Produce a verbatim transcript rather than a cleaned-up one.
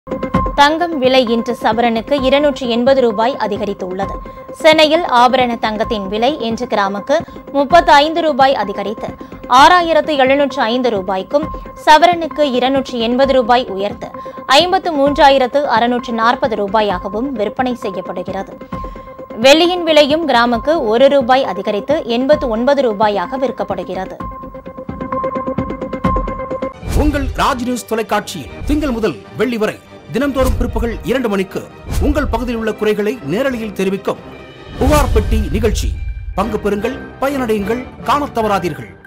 தங்கம் விலை இன்று சவரனுக்கு இருநூற்றி எண்பது ரூபாய் அதிகரித்துள்ளது. சென்னையில் ஆபரண தங்கத்தின் விலை இன்று கிராமுக்கு முப்பத்தி ஐந்து ரூபாய் அதிகரித்து ஆறாயிரத்து எழுநூற்று ஐந்து ரூபாய்க்கும், சவரனுக்கு இருநூற்றி எண்பது ரூபாய் உயர்த்து ஐம்பத்து மூன்றாயிரத்து அறுநூற்று நாற்பது ரூபாயாகவும் விற்பனை செய்யப்படுகிறது. வெள்ளியின் விலையும் கிராமுக்கு ஒரு ரூபாய் அதிகரித்து எண்பத்து ஒன்பது ரூபாயாக விற்கப்படுகிறது. உங்கள் ராஜ் நியூஸ் தொலைக்காட்சியில் திங்கள் முதல் வெள்ளி வரை தினந்தோறும் பிற்பகல் இரண்டு மணிக்கு உங்கள் பகுதியில் உள்ள குறைகளை நேரலையில் தெரிவிக்கும் புகார் பெட்டி நிகழ்ச்சி. பங்கு பெறுங்கள், பயனடையுங்கள், காணத் தவறாதீர்கள்.